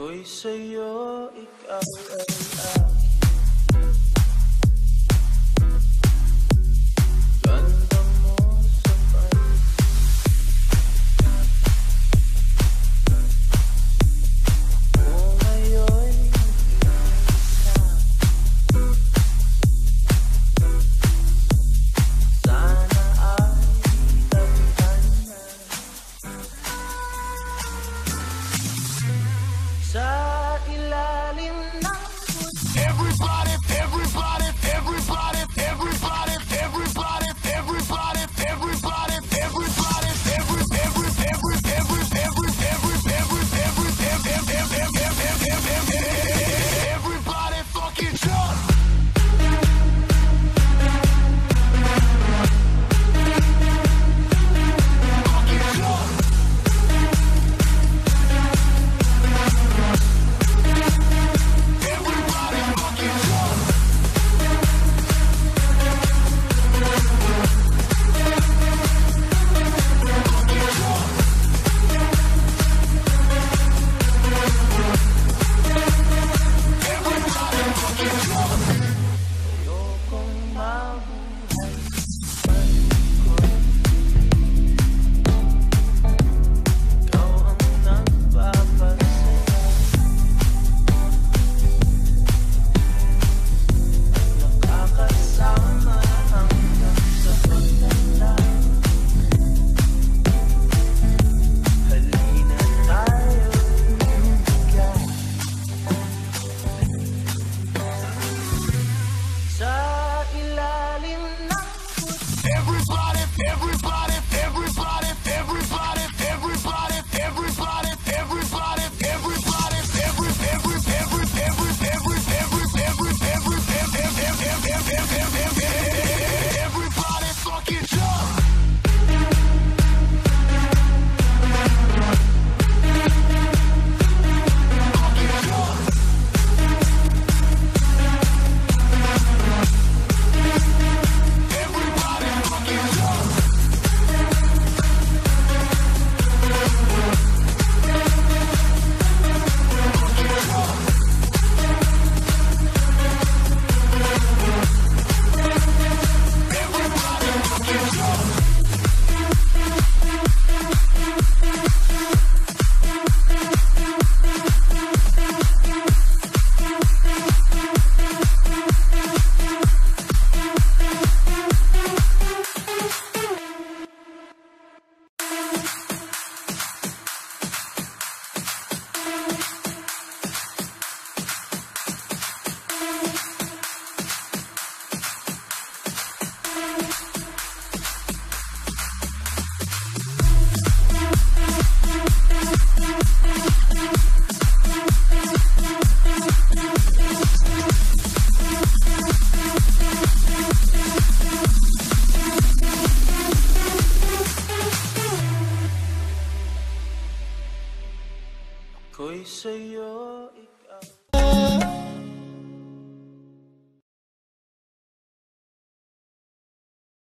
Ako'y sa'yo, ikaw ay ganda mo sabay. Kung ngayon'y isa, sana ay damdaman na sa ilalim ng Everybody, everybody, everybody, everybody, everybody, everybody, everybody, everybody fucking jump. ayokong mabuhay. Ikaw ang nagpapasaya, nakakasama hanggang sa pagtanda. Halina tayo'y bigyan sa ilalim ng Everybody, everybody, everybody, everybody, everybody, everybody, everybody, everybody fucking jump. ako'y sa'yo,